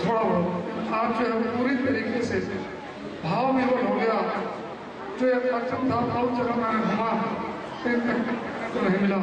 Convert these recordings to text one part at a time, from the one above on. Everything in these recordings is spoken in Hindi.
थोड़ा बहुत आज जो है पूरी तरीके से भाव विवल हो गया। जो एक लक्षण था बहुत जगह मैंने घुमा तो नहीं मिला।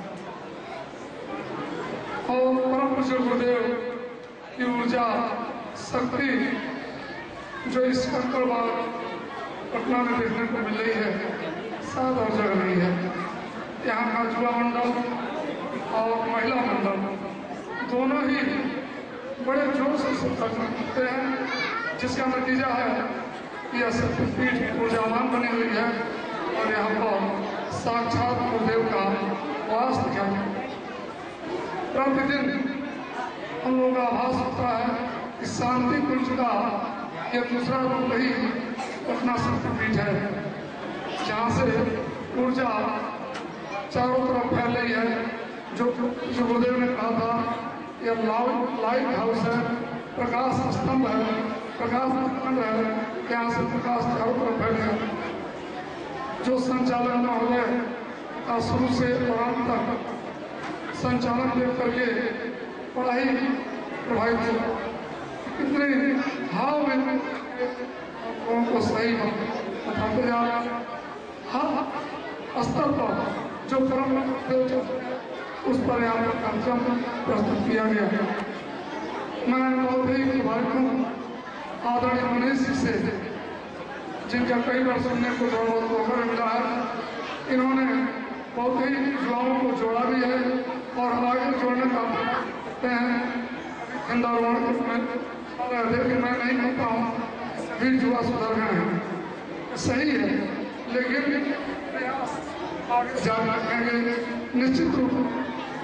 और परम पूज्य गुरुदेव की ऊर्जा शक्ति जो इस कंकड़बाग पटना में देखने को मिल रही है शायद और जगह नहीं है। यहाँ का युवा मंडल और महिला मंडल दोनों ही बड़े जोर से करते हैं, जिसका नतीजा है कि यह शक्तिपीठ ऊर्जावान बनी हुई है और यहाँ पर साक्षात गुरुदेव का वास दिखाई है। प्रतिदिन हम लोगों का आभास होता है कि शांति कुंज का यह दूसरा रूप ही अपना शक्तिपीठ है, जहाँ से ऊर्जा चारों तरफ फैल रही है। जो गुरुदेव ने कहा था यह लाइट हाउस है, प्रकाश स्तंभ है, प्रकाश खंड है, यहाँ से प्रकाश चारों तरफ फैल गया। जो संचालन महोदय का शुरू से अंत तक संचालन देख करके बड़ा ही प्रभावित हुआ। कितने भाव में लोगों को सही बताते जा रहे हर स्तर पर जो परम उस पर यहाँ पर कार्यक्रम प्रस्तुत किया गया है। मैं बहुत ही प्रभावित हूँ आदरणीय मनीष जी से, जिनका कई बार सुनने को बहुत मौका मिला है। इन्होंने बहुत ही युवाओं को जोड़ा भी है और आगे जोड़ने का करते हैं। इंदौर में मैं नहीं कहता हूँ भी युवा सुधर गए हैं, सही है, लेकिन आगे जारी रखेंगे निश्चित रूप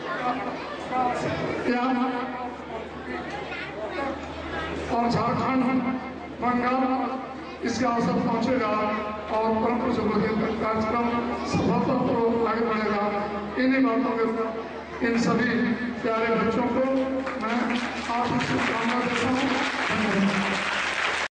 और झारखंड बंगाल इसका अवसर पहुंचेगा और परम पूज्य गुरुदेव का कार्यक्रम सफलतापूर्वक आगे बढ़ेगा। इन्हीं बातों के इन सभी प्यारे बच्चों को मैं आपको शुभकामना देता हूँ।